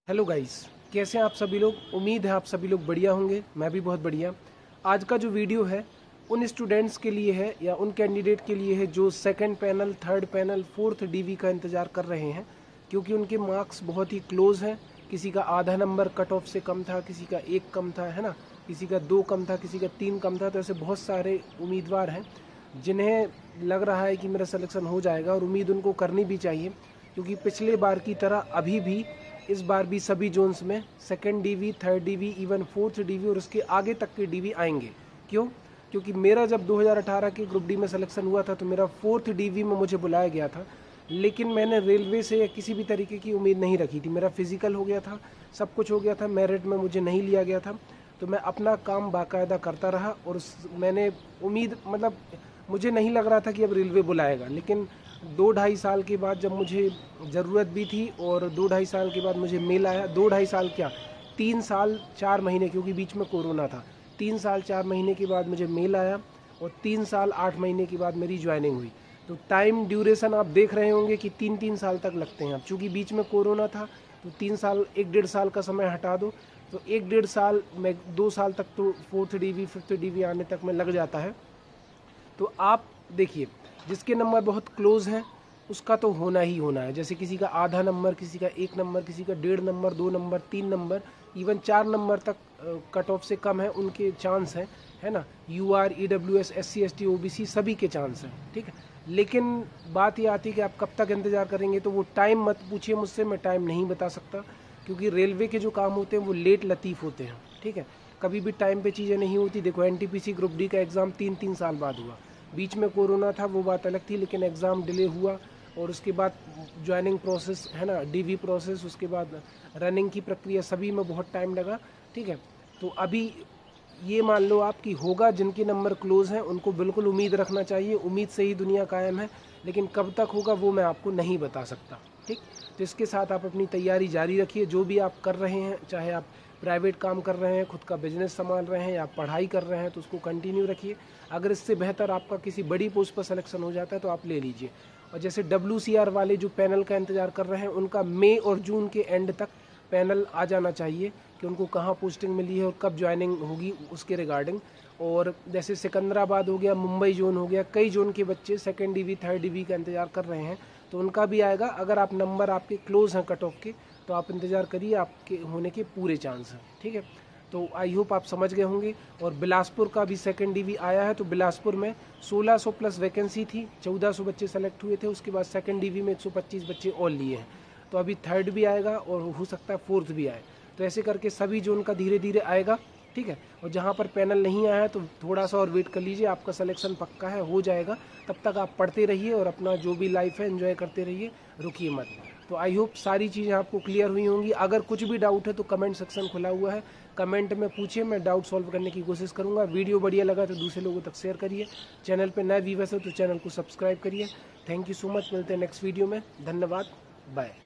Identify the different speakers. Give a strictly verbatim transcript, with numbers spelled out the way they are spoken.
Speaker 1: Hello guys, कैसे हैं आप सभी लोग। उम्मीद है आप सभी लोग बढ़िया होंगे। मैं भी बहुत बढ़िया। आज का जो वीडियो है उन स्टूडेंट्स के लिए है या उन कैंडिडेट के लिए है जो second panel, third panel, fourth DV का इंतज़ार कर रहे हैं, क्योंकि उनके मार्क्स बहुत ही क्लोज हैं। किसी का आधा नंबर कट ऑफ से कम था, किसी का एक कम था, है ना, किसी का दो कम था, किसी का तीन कम था। तो ऐसे बहुत सारे उम्मीदवार हैं जिन्हें लग रहा है कि मेरा सिलेक्शन हो जाएगा, और उम्मीद उनको करनी भी चाहिए, क्योंकि पिछले बार की तरह अभी भी इस बार भी सभी जोन्स में second DV, third DV, even fourth DV और उसके आगे तक के डीवी आएंगे। क्यों? क्योंकि मेरा जब दो हज़ार अठारह के ग्रुप डी में सिलेक्शन हुआ था तो मेरा फोर्थ डीवी में मुझे बुलाया गया था, लेकिन मैंने रेलवे से या किसी भी तरीके की उम्मीद नहीं रखी थी। मेरा फिजिकल हो गया था, सब कुछ हो गया था, मेरिट में मुझे नहीं लिया गया था, तो मैं अपना काम बाकायदा करता रहा। और उस मैंने उम्मीद, मतलब मुझे नहीं लग रहा था कि अब रेलवे बुलाएगा, लेकिन दो ढाई साल के बाद जब मुझे ज़रूरत भी थी और दो ढाई साल के बाद मुझे मेल आया, दो ढाई साल क्या, तीन साल चार महीने, क्योंकि बीच में कोरोना था, तीन साल चार महीने के बाद मुझे मेल आया और तीन साल आठ महीने के बाद मेरी ज्वाइनिंग हुई। तो टाइम ड्यूरेशन आप देख रहे होंगे कि तीन तीन साल तक लगते हैं। अब चूँकि बीच में कोरोना था तो तीन साल, एक डेढ़ साल का समय हटा दो तो एक डेढ़ साल में दो साल तक तो फोर्थ डीवी फिफ्थ डीवी आने तक में लग जाता है। तो आप देखिए, जिसके नंबर बहुत क्लोज हैं उसका तो होना ही होना है। जैसे किसी का आधा नंबर, किसी का एक नंबर, किसी का डेढ़ नंबर, दो नंबर, तीन नंबर, इवन चार नंबर तक कट ऑफ से कम है उनके चांस हैं, है ना। U R, E W S, S C S T, O B C सभी के चांस हैं, ठीक है। लेकिन बात ये आती है कि आप कब तक इंतज़ार करेंगे। तो वो टाइम मत पूछिए मुझसे, मैं टाइम नहीं बता सकता, क्योंकि रेलवे के जो काम होते हैं वो लेट लतीफ़ होते हैं, ठीक है। कभी भी टाइम पे चीज़ें नहीं होती। देखो, N T P C group D का एग्ज़ाम तीन तीन साल बाद हुआ, बीच में कोरोना था, वो बात अलग थी, लेकिन एग्ज़ाम डिले हुआ और उसके बाद ज्वाइनिंग प्रोसेस, है ना, डीवी प्रोसेस, उसके बाद रनिंग की प्रक्रिया, सभी में बहुत टाइम लगा, ठीक है। तो अभी ये मान लो आप कि होगा, जिनके नंबर क्लोज हैं उनको बिल्कुल उम्मीद रखना चाहिए। उम्मीद से ही दुनिया कायम है, लेकिन कब तक होगा वो मैं आपको नहीं बता सकता, ठीक। तो इसके साथ आप अपनी तैयारी जारी रखिए। जो भी आप कर रहे हैं, चाहे आप प्राइवेट काम कर रहे हैं, खुद का बिजनेस संभाल रहे हैं, या आप पढ़ाई कर रहे हैं, तो उसको कंटिन्यू रखिए। अगर इससे बेहतर आपका किसी बड़ी पोस्ट पर सिलेक्शन हो जाता है तो आप ले लीजिए। और जैसे डब्ल्यू सी आर वाले जो पैनल का इंतज़ार कर रहे हैं, उनका मई और जून के एंड तक पैनल आ जाना चाहिए कि उनको कहाँ पोस्टिंग मिली है और कब ज्वाइनिंग होगी उसके रिगार्डिंग। और जैसे सिकंदराबाद हो गया, मुंबई जोन हो गया, कई जोन के बच्चे सेकेंड डीवी, थर्ड डीवी का इंतज़ार कर रहे हैं, तो उनका भी आएगा। अगर आप नंबर आपके क्लोज हैं कट ऑफ के, तो आप इंतज़ार करिए, आपके होने के पूरे चांस हैं, ठीक है। तो आई होप आप समझ गए होंगे। और बिलासपुर का भी सेकंड डीवी आया है, तो बिलासपुर में सोलह सौ प्लस वैकेंसी थी, चौदह सौ बच्चे सेलेक्ट हुए थे, उसके बाद सेकंड डीवी में एक सौ पच्चीस बच्चे और लिए हैं। तो अभी थर्ड भी आएगा और हो सकता है फोर्थ भी आए। तो ऐसे करके सभी जोन का धीरे धीरे आएगा, ठीक है। और जहाँ पर पैनल नहीं आया है तो थोड़ा सा और वेट कर लीजिए, आपका सिलेक्शन पक्का है, हो जाएगा। तब तक आप पढ़ते रहिए और अपना जो भी लाइफ है एंजॉय करते रहिए, रुकिए मत। तो आई होप सारी चीज़ें आपको क्लियर हुई होंगी। अगर कुछ भी डाउट है तो कमेंट सेक्शन खुला हुआ है, कमेंट में पूछिए, मैं डाउट सॉल्व करने की कोशिश करूँगा। वीडियो बढ़िया लगा तो दूसरे लोगों तक शेयर करिए। चैनल पर नए व्यूअर्स हो तो चैनल को सब्सक्राइब करिए। थैंक यू सो मच, मिलते हैं नेक्स्ट वीडियो में। धन्यवाद, बाय।